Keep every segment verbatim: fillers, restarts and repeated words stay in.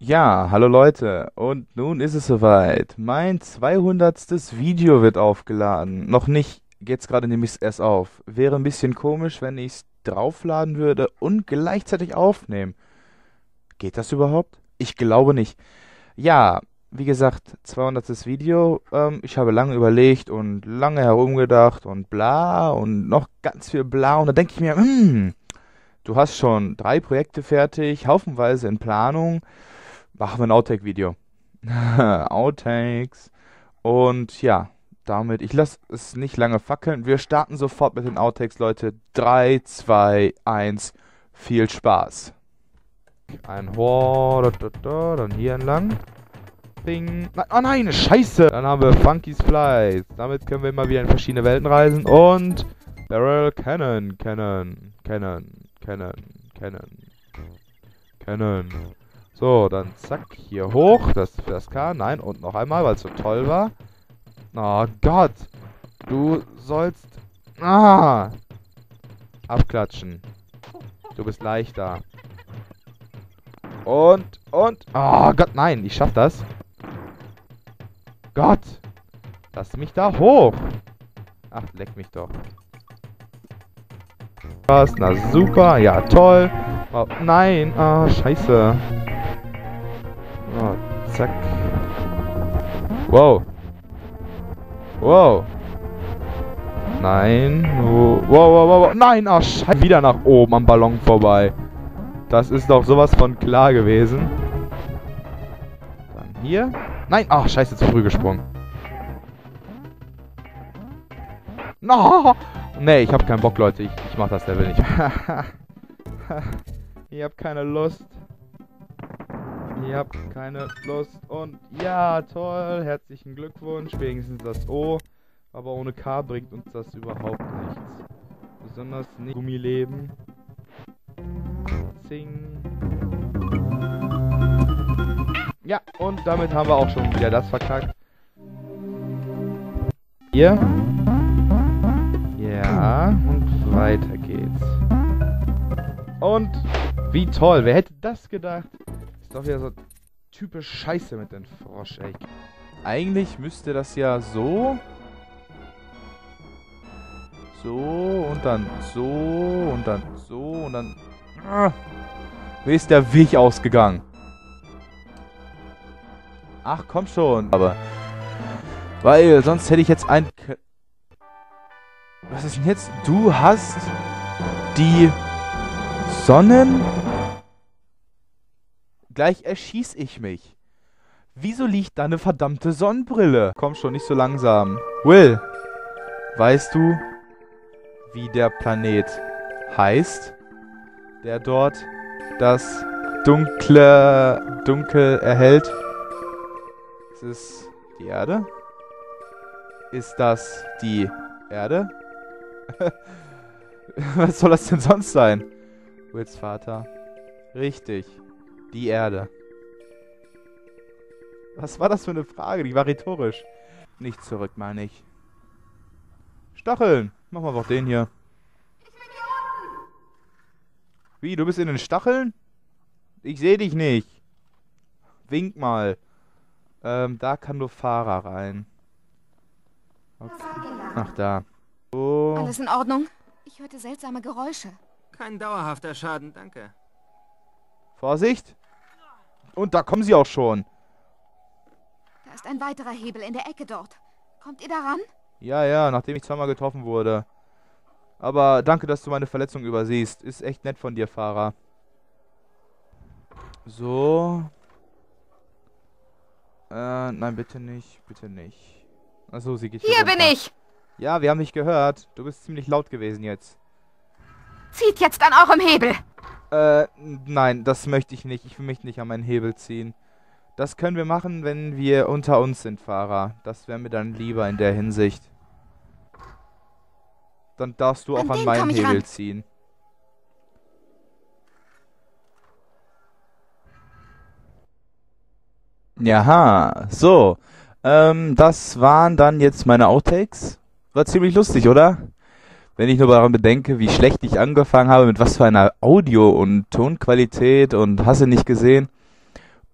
Ja, hallo Leute, und nun ist es soweit. Mein zweihundertstes Video wird aufgeladen. Noch nicht, geht's gerade nämlich erst auf. Wäre ein bisschen komisch, wenn ich es draufladen würde und gleichzeitig aufnehmen. Geht das überhaupt? Ich glaube nicht. Ja, wie gesagt, zweihundertstes Video. Ähm, ich habe lange überlegt und lange herumgedacht und bla und noch ganz viel bla. Und da denke ich mir, hm, du hast schon drei Projekte fertig, haufenweise in Planung. Machen wir ein Outtake-Video. Outtakes. Und ja, damit, ich lasse es nicht lange fackeln. Wir starten sofort mit den Outtakes, Leute. Drei, zwei, eins. Viel Spaß. Ein Hoa, da, da, da, dann hier entlang. Bing. Nein, oh nein, scheiße. Dann haben wir Funky's Flight. Damit können wir immer wieder in verschiedene Welten reisen. Und Barrel Cannon, Cannon, Cannon, Cannon, Cannon, Cannon. So, dann zack, hier hoch, das für das K, nein, und noch einmal, weil es so toll war. Oh Gott, du sollst, ah, abklatschen. Du bist leichter. Und, und, oh Gott, nein, ich schaff das. Gott, lass mich da hoch. Ach, leck mich doch. Was, na super, ja toll. Oh, nein, ah, scheiße. Oh, zack. Wow. Wow. Nein. Wow, wow, wow, wow. Nein, ach, scheiße. Wieder nach oben am Ballon vorbei. Das ist doch sowas von klar gewesen. Dann hier. Nein, ach, scheiße, zu früh gesprungen. No. Nee, ich hab keinen Bock, Leute. Ich, ich mach das Level nicht. Ich hab keine Lust. Ich hab keine Lust. Und ja, toll. Herzlichen Glückwunsch. Wenigstens das O. Aber ohne K bringt uns das überhaupt nichts. Besonders nicht Gummileben. Zing. Ja, und damit haben wir auch schon wieder das verkackt. Hier. Ja, und weiter geht's. Und wie toll. Wer hätte das gedacht? Ist doch wieder so typisch scheiße mit dem Frosch, ey. Eigentlich müsste das ja so. So und dann so und dann so und dann. Ah, wie ist der Weg ausgegangen? Ach, komm schon. Aber. Weil sonst hätte ich jetzt ein. Was ist denn jetzt? Du hast die Sonnen. Gleich erschieß ich mich. Wieso liegt da eine verdammte Sonnenbrille? Komm schon, nicht so langsam. Will, weißt du, wie der Planet heißt, der dort das dunkle Dunkel erhält? Ist es die Erde? Ist das die Erde? Was soll das denn sonst sein? Wills Vater. Richtig. Die Erde. Was war das für eine Frage? Die war rhetorisch. Nicht zurück, meine ich. Stacheln. Machen wir doch den hier. Wie, du bist in den Stacheln? Ich sehe dich nicht. Wink mal. Ähm, da kann nur Fahrer rein. Okay. Ach, da. So. Alles in Ordnung? Ich hörte seltsame Geräusche. Kein dauerhafter Schaden, danke. Vorsicht. Und da kommen sie auch schon. Da ist ein weiterer Hebel in der Ecke dort. Kommt ihr daran? Ja, ja, nachdem ich zweimal getroffen wurde. Aber danke, dass du meine Verletzung übersiehst. Ist echt nett von dir, Fahrer. So. Äh, nein, bitte nicht. Bitte nicht. Achso, sie geht hier runter. bin ich! Ja, wir haben dich gehört. Du bist ziemlich laut gewesen jetzt. Zieht jetzt an eurem Hebel! Äh, nein, das möchte ich nicht. Ich will mich nicht an meinen Hebel ziehen. Das können wir machen, wenn wir unter uns sind, Fahrer. Das wäre mir dann lieber in der Hinsicht. Dann darfst du auch An an den meinen komm ich Hebel ran. ziehen. Jaha, so. Ähm, das waren dann jetzt meine Outtakes. War ziemlich lustig, oder? Wenn ich nur daran bedenke, wie schlecht ich angefangen habe, mit was für einer Audio- und Tonqualität und hast du nicht gesehen.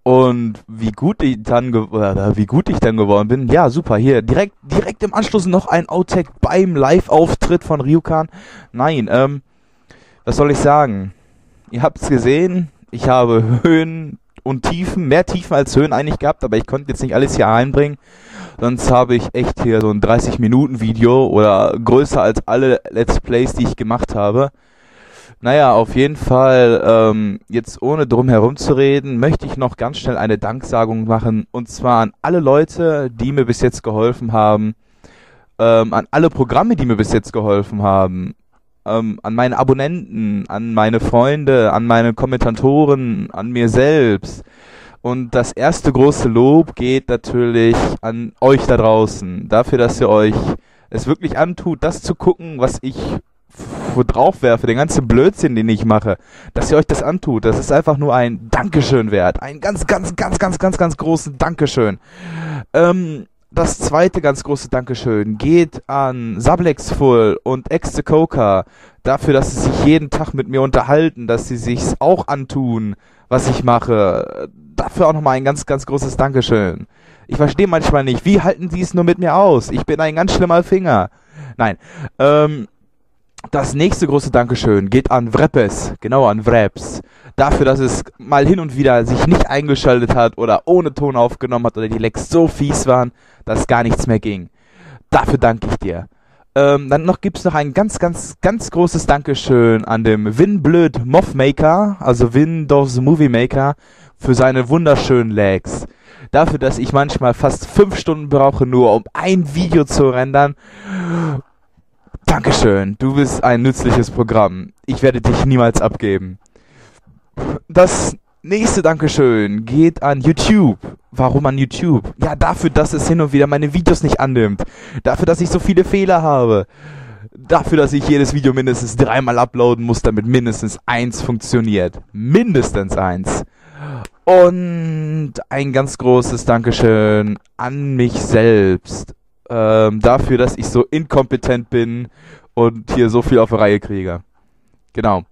Und wie gut ich dann ge oder wie gut ich dann geworden bin, ja super, hier direkt direkt im Anschluss noch ein Outtake beim Live-Auftritt von Rjukan. Nein, ähm, was soll ich sagen? Ihr habt's gesehen, ich habe Höhen und Tiefen, mehr Tiefen als Höhen eigentlich gehabt, aber ich konnte jetzt nicht alles hier einbringen. Sonst habe ich echt hier so ein dreißig Minuten Video oder größer als alle Let's Plays, die ich gemacht habe. Naja, auf jeden Fall, ähm, jetzt ohne drum herum zu reden, möchte ich noch ganz schnell eine Danksagung machen. Und zwar an alle Leute, die mir bis jetzt geholfen haben, ähm, an alle Programme, die mir bis jetzt geholfen haben, ähm, an meine Abonnenten, an meine Freunde, an meine Kommentatoren, an mir selbst. Und das erste große Lob geht natürlich an euch da draußen, dafür, dass ihr euch es wirklich antut, das zu gucken, was ich wo drauf werfe, den ganzen Blödsinn, den ich mache, dass ihr euch das antut, das ist einfach nur ein Dankeschön wert. Ein ganz, ganz, ganz, ganz, ganz, ganz großes Dankeschön. Ähm, das zweite ganz große Dankeschön geht an Sablexfull und Extecoca dafür, dass sie sich jeden Tag mit mir unterhalten, dass sie sich's auch antun, was ich mache. Dafür auch nochmal ein ganz, ganz großes Dankeschön. Ich verstehe manchmal nicht, wie halten sie es nur mit mir aus? Ich bin ein ganz schlimmer Finger. Nein, ähm, das nächste große Dankeschön geht an Vrepes, genau an Vreps, dafür, dass es mal hin und wieder sich nicht eingeschaltet hat oder ohne Ton aufgenommen hat oder die Lecks so fies waren, dass gar nichts mehr ging. Dafür danke ich dir. Ähm, dann noch gibt's noch ein ganz, ganz, ganz großes Dankeschön an dem Winblöd Moffmaker, also Windows Movie Maker, für seine wunderschönen Lags. Dafür, dass ich manchmal fast fünf Stunden brauche, nur um ein Video zu rendern. Dankeschön, du bist ein nützliches Programm. Ich werde dich niemals abgeben. Das nächste Dankeschön geht an YouTube. Warum an YouTube? Ja, dafür, dass es hin und wieder meine Videos nicht annimmt. Dafür, dass ich so viele Fehler habe. Dafür, dass ich jedes Video mindestens dreimal uploaden muss, damit mindestens eins funktioniert. Mindestens eins. Und ein ganz großes Dankeschön an mich selbst. Ähm, dafür, dass ich so inkompetent bin und hier so viel auf die Reihe kriege. Genau.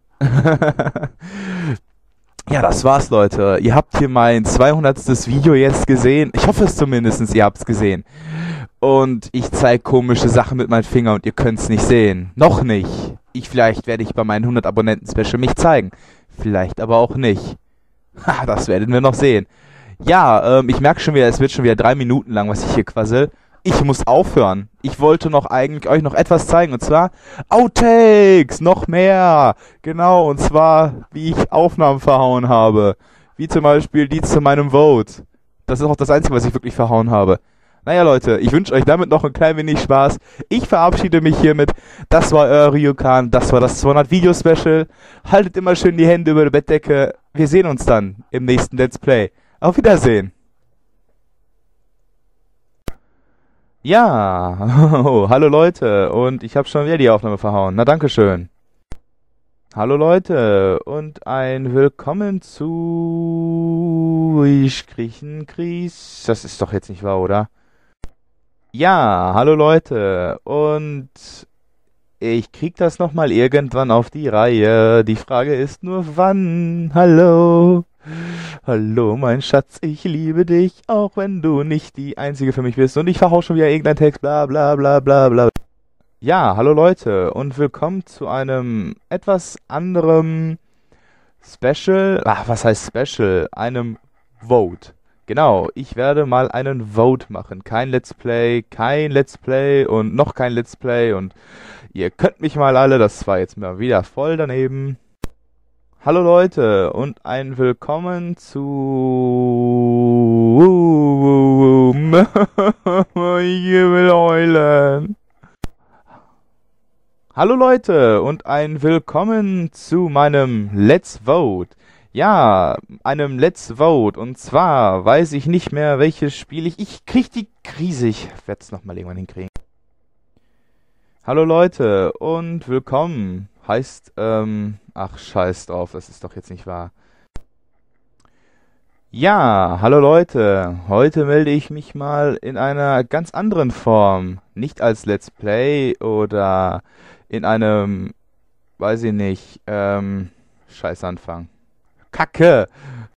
Ja, das war's, Leute. Ihr habt hier mein zweihundertstes Video jetzt gesehen. Ich hoffe es zumindest, ihr habt's gesehen. Und ich zeige komische Sachen mit meinem Finger und ihr könnt's nicht sehen. Noch nicht. Ich, vielleicht werde ich bei meinen hundert Abonnenten-Special mich zeigen. Vielleicht aber auch nicht. Ha, das werden wir noch sehen. Ja, ähm, ich merke schon wieder, es wird schon wieder drei Minuten lang, was ich hier quassel. Ich muss aufhören. Ich wollte noch eigentlich euch noch etwas zeigen, und zwar Outtakes, noch mehr. Genau, und zwar, wie ich Aufnahmen verhauen habe. Wie zum Beispiel die zu meinem Vote. Das ist auch das Einzige, was ich wirklich verhauen habe. Naja, Leute, ich wünsche euch damit noch ein klein wenig Spaß. Ich verabschiede mich hiermit. Das war euer Rjukan, das war das zweihundert Video Special. Haltet immer schön die Hände über die Bettdecke. Wir sehen uns dann im nächsten Let's Play. Auf Wiedersehen. Ja, oh, hallo Leute, und ich habe schon wieder die Aufnahme verhauen. Na, dankeschön. Hallo Leute, und ein Willkommen zu... Ich krieg einen Kries. Das ist doch jetzt nicht wahr, oder? Ja, hallo Leute, und ich krieg das nochmal irgendwann auf die Reihe. Die Frage ist nur, wann? Hallo? Hallo, mein Schatz, ich liebe dich, auch wenn du nicht die Einzige für mich bist. Und ich verhau schon wieder irgendeinen Text, bla bla bla bla bla. Ja, hallo Leute und willkommen zu einem etwas anderem Special. Ach, was heißt Special? Einem Vote. Genau, ich werde mal einen Vote machen. Kein Let's Play, kein Let's Play und noch kein Let's Play. Und ihr könnt mich mal alle, das war jetzt mal wieder voll daneben. Hallo Leute und ein Willkommen zu... Ich will heulen. Hallo Leute und ein Willkommen zu meinem Let's Vote. Ja, einem Let's Vote. Und zwar weiß ich nicht mehr, welches Spiel ich... Ich krieg die Krise. Ich werde es nochmal irgendwann hinkriegen. Hallo Leute und willkommen. Heißt, ähm... Ach, scheiß drauf, das ist doch jetzt nicht wahr. Ja, hallo Leute. Heute melde ich mich mal in einer ganz anderen Form. Nicht als Let's Play oder in einem... Weiß ich nicht, ähm... Scheiß Anfang. Kacke!